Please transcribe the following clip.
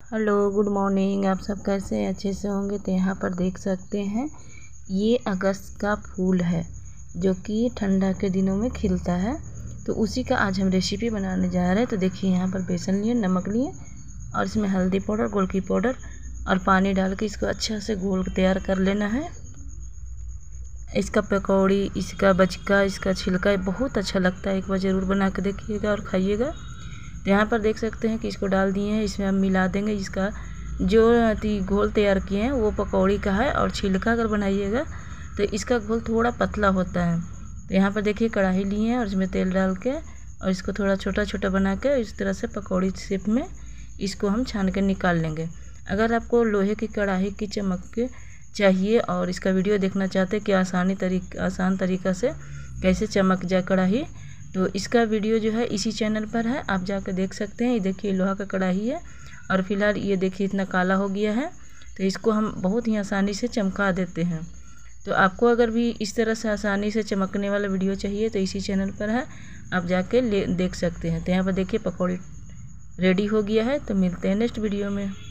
Hello good morning. आप सब कैसे हैं? अच्छे से होंगे। तो यहाँ पर देख सकते हैं ये अगस्त का फूल है जो कि ठंडा के दिनों में खिलता है। तो उसी का आज हम रेसिपी बनाने जा रहे हैं। तो देखिए यहाँ पर बेसन लिए, नमक लिए और इसमें हल्दी पाउडर, गोल की पाउडर और पानी डाल के इसको अच्छा से घोल तैयार कर लेना है। इसका पकौड़ी, इसका बचका, इसका छिलका बहुत अच्छा लगता है। एक बार ज़रूर बना के देखिएगा और खाइएगा। तो यहाँ पर देख सकते हैं कि इसको डाल दिए हैं। इसमें हम मिला देंगे। इसका जो घोल तैयार किए हैं वो पकौड़ी का है और छिलका अगर बनाइएगा तो इसका घोल थोड़ा पतला होता है। तो यहाँ पर देखिए कढ़ाई लिए हैं और इसमें तेल डाल के और इसको थोड़ा छोटा छोटा बना के इस तरह से पकौड़ी शेप में इसको हम छान के निकाल लेंगे। अगर आपको लोहे की कढ़ाई की चमक चाहिए और इसका वीडियो देखना चाहते हैं कि आसान तरीक़ा से कैसे चमक जाए कढ़ाई, तो इसका वीडियो जो है इसी चैनल पर है, आप जाकर देख सकते हैं। ये देखिए लोहा का कढ़ाई है और फिलहाल ये देखिए इतना काला हो गया है। तो इसको हम बहुत ही आसानी से चमका देते हैं। तो आपको अगर भी इस तरह से आसानी से चमकने वाला वीडियो चाहिए तो इसी चैनल पर है, आप जाके देख सकते हैं। तो यहाँ पर देखिए पकौड़ी रेडी हो गया है। तो मिलते हैं नेक्स्ट वीडियो में।